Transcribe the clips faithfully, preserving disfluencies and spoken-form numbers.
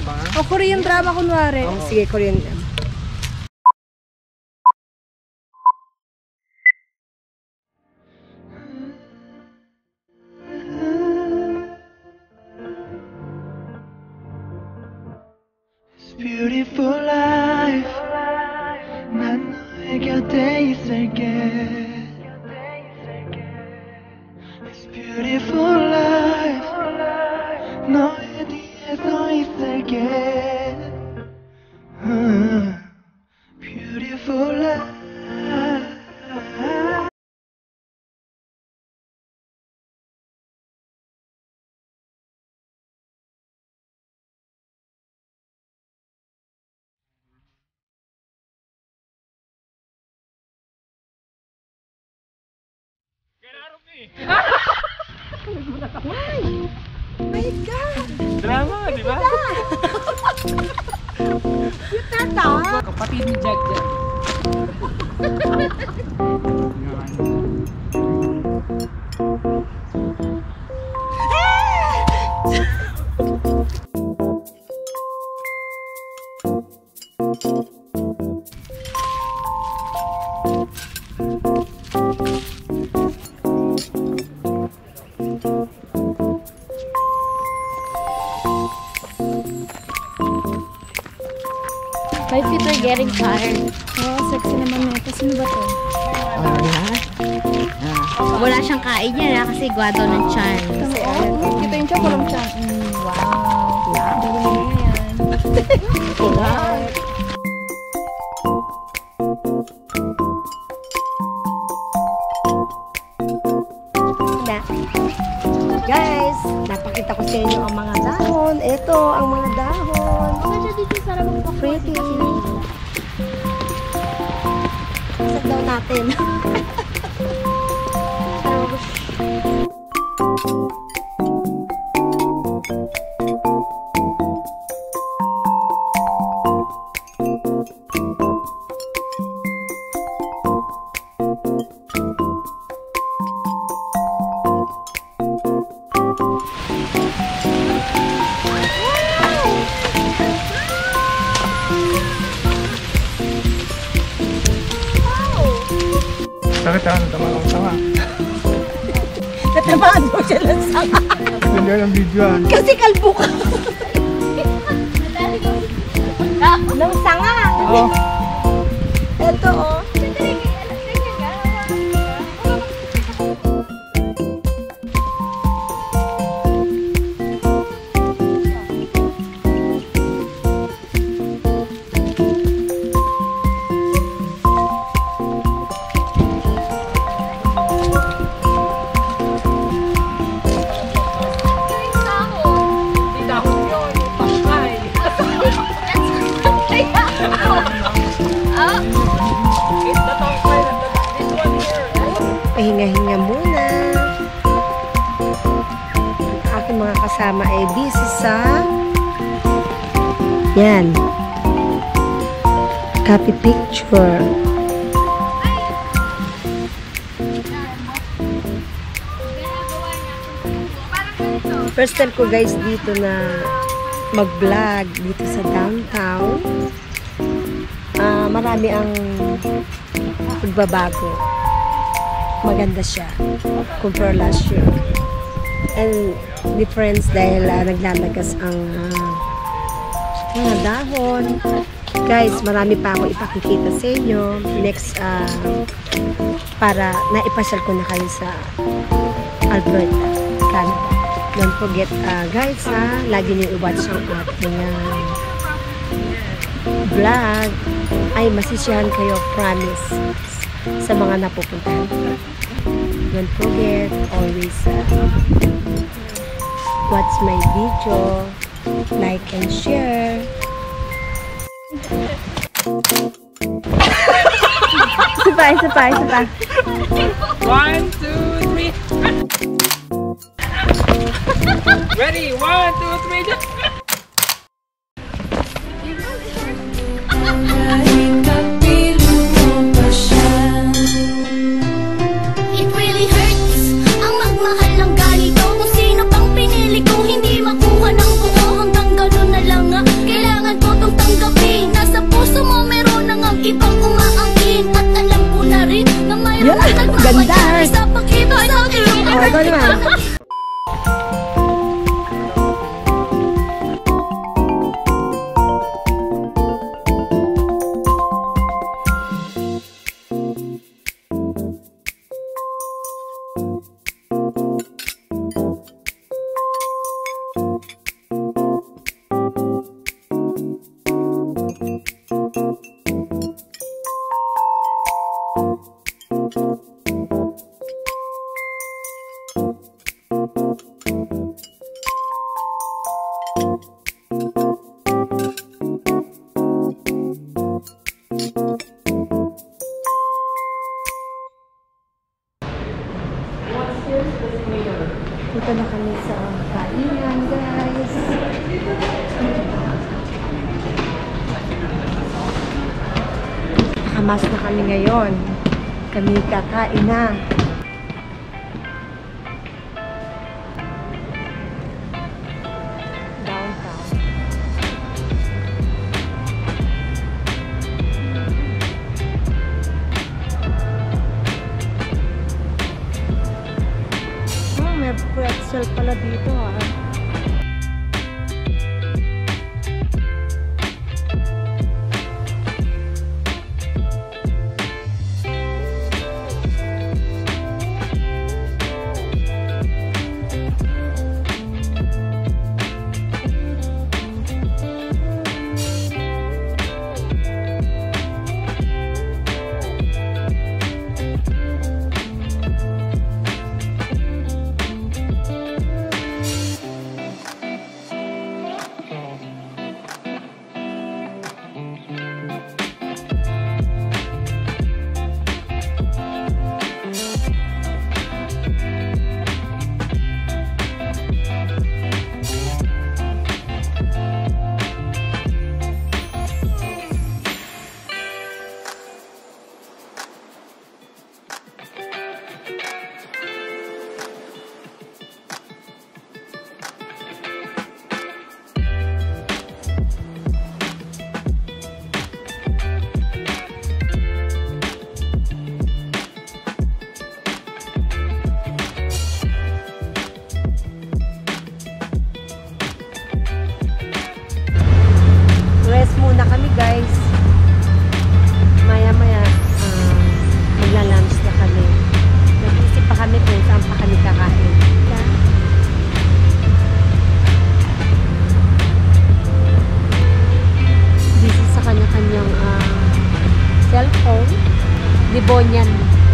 O, Korean drama kunwari. Oh, sige, Korean drama. Beautiful life 난 너의 곁에 있을게 It's beautiful life 너의 뒤에 서 있을게 uh, Beautiful life My God! Drama, di ba? Cute na to! Kapatid ni Jack Jack. My feet are getting tired. Wow, sexy naman nito. Sino ba to? Oh, na? Ah. Wala siyang kain yan ha, kasi guwado ng chan. Kasi ayan. Kita yung siya, walang siya. Mm, wow. Wow. Dami na yan. Wow. Guys, napakita ko sa inyo ang mga dahon. Ito, ang mga dahon. Pretty. Isat daw natin. Bakit ako natamaan ang sama? Natamaan mo siya ng sanga. Hindi ang videoan. Kasi kalbo ka. Nang sanga. Oo. Ito oh. Pahinga-hinga muna. Ang aking mga kasama ay busy sa yan. Copy picture. First time ko guys dito na mag-vlog dito sa downtown. Uh, marami ang pagbabago. Maganda siya compare last year. And difference dahil uh, naglalagas ang uh, mga dahon. Guys, marami pa ako ipakikita sa inyo next uh, para naipasal ko na kayo sa Alberta, Canada. Don't forget uh, guys ha, lagi niyo i-watch ang ating uh, vlog. Ay masisiyahan kayo, promise, sa mga napupuntahan. Don't forget, always uh, watch my video, like and share. Sabay, sabay, sabay. One, two, three. Ready? One, two, three. Just... It really hurts ang magmahal ng ganito. Kung sino pang pinili kong hindi makuha ng buo, hanggang ganun na lang nga. Magmamas na kami ngayon. Kami kakain na. Downtown. Oh, may pretzel pala dito ah. Rest muna kami guys. Maya maya uh, magla-lunch na kami. Nag-isip pa kami kung saan pa kami kakain. Busy sa kanya-kanyang uh, cellphone. Libonyan.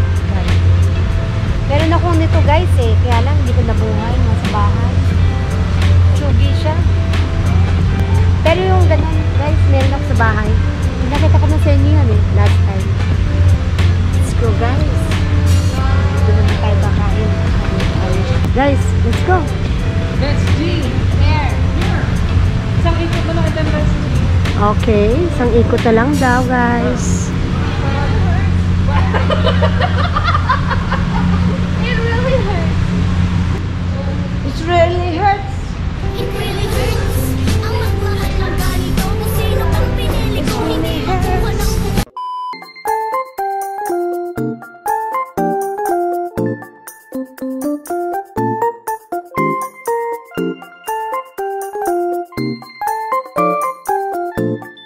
Meron akong nito guys eh. Kaya lang hindi ko nabuhay. Nasa bahay. Chugi siya. Pero yung ganun, guys, meron ako sa bahay. Nakita ko na sa inyo yan eh, last time. Let's go, guys. Dito naman tayo kakain. Guys, let's go. That's G. There. Here. Isang ikot mo lang ito, that's G. Okay, isang ikot na lang daw, guys. It really hurts. It really hurts. It really hurts. Ang magmahal ng ganito. Kung sino ang pinili ko, hindi makuha ng Thank you.